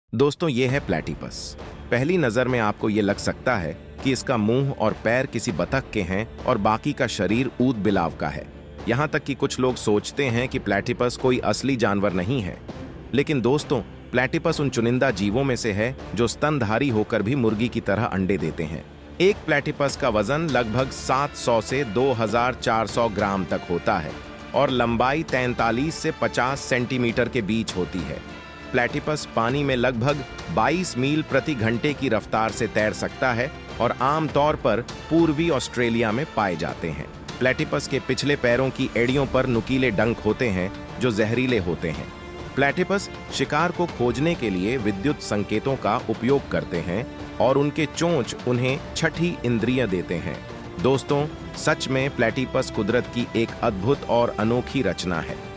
दोस्तों, ये है प्लेटिपस। पहली नज़र में आपको ये लग सकता है कि इसका मुंह और पैर किसी बतख के हैं और बाकी का शरीर ऊद बिलाव का है। यहाँ तक कि कुछ लोग सोचते हैं कि प्लेटिपस कोई असली जानवर नहीं है। लेकिन दोस्तों, प्लेटिपस उन चुनिंदा जीवों में से है जो स्तनधारी होकर भी मुर्गी की तरह अंडे देते हैं। एक प्लेटिपस का वजन लगभग 700 से 2400 ग्राम तक होता है और लंबाई 43 से 50 सेंटीमीटर के बीच होती है। प्लेटिपस पानी में लगभग 22 मील प्रति घंटे की रफ्तार से तैर सकता है और आमतौर पर पूर्वी ऑस्ट्रेलिया में पाए जाते हैं। प्लेटिपस के पिछले पैरों की एड़ियों पर नुकीले डंक होते हैं जो जहरीले होते हैं। प्लेटिपस शिकार को खोजने के लिए विद्युत संकेतों का उपयोग करते हैं और उनके चोंच उन्हें छठी इंद्रिय देते हैं। दोस्तों, सच में प्लेटिपस कुदरत की एक अद्भुत और अनोखी रचना है।